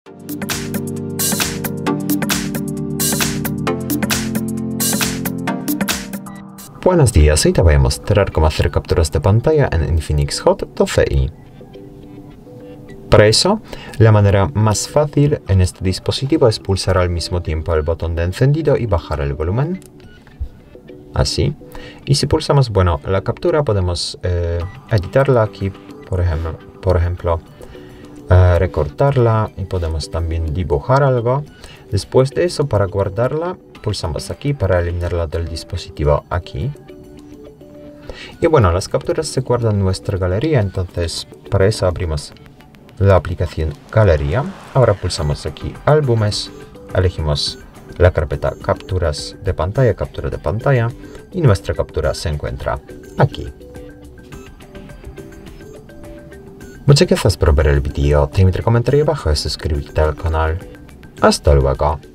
Buenos días, hoy te voy a mostrar cómo hacer capturas de pantalla en Infinix Hot 12i. Para eso, la manera más fácil en este dispositivo es pulsar al mismo tiempo el botón de encendido y bajar el volumen. Así. Y si pulsamos, la captura podemos editarla aquí, por ejemplo, recortarla y podemos también dibujar algo. Después de eso, para guardarla, pulsamos aquí para eliminarla del dispositivo aquí. Y las capturas se guardan en nuestra galería, entonces para eso abrimos la aplicación Galería. Ahora pulsamos aquí Álbumes, elegimos la carpeta Capturas de pantalla, captura de pantalla, y nuestra captura se encuentra aquí. Muchas gracias por ver el vídeo, te invito a comentar abajo y suscribirte al canal. Hasta luego.